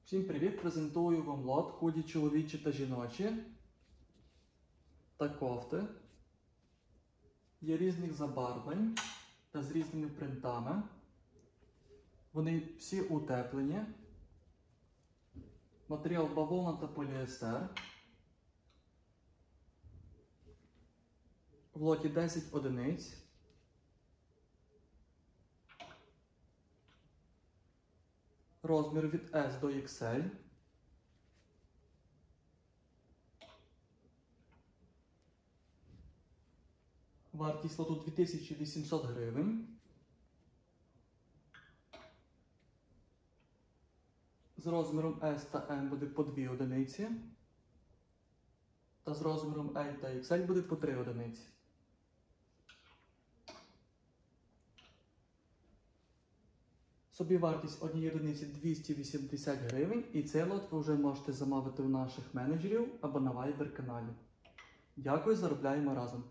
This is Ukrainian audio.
Всім привіт! Презентую вам лот худі чоловічі та жіночі та кофти. Є різних забарвлень та з різними принтами. Вони всі утеплені. Матеріал бавовна та поліестер. В лоті 10 одиниць. Розмір від S до XL. Вартість лоту 2800 гривень. З розміром S та M буде по 2 одиниці. Та з розміром L та XL буде по 3 одиниці. Собівартість однієї одиниці 280 гривень, і цей лот ви вже можете замовити у наших менеджерів або на Viber каналі. Дякую, заробляємо разом!